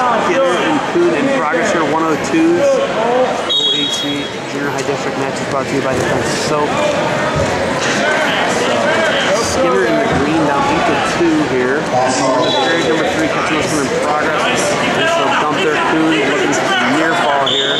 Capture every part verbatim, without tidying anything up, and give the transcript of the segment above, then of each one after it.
Skinner and Kuhn in progress here, one oh twos. O H C Junior High District match is brought to you by Defense Soap. Skinner in the green down eight to two here. Carry number three catching this one in progress. And so Gunther Kuhn looking for some near fall here.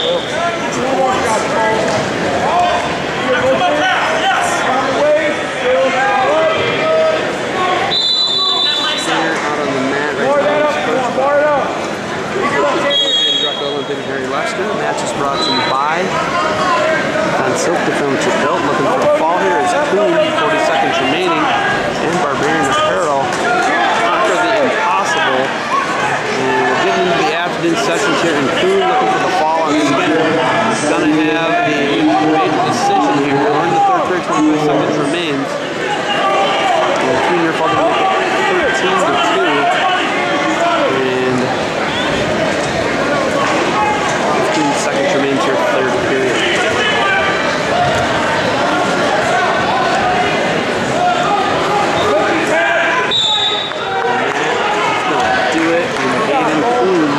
Lester. The match is brought to you by Defense Soap, Defense Built. Looking for a fall here is Kuhn, forty seconds remaining, and Barbarian Apparel conquer the impossible. And we're getting into the afternoon sessions here, and Kuhn looking for the fall on Skinner. He's going to have the major decision here. We're in the third period, twenty-five seconds remains. And Kuhn, your fall going to make it thirteen to two. And seconds remains here, third period. That's gonna do it, and Aiden Kuhn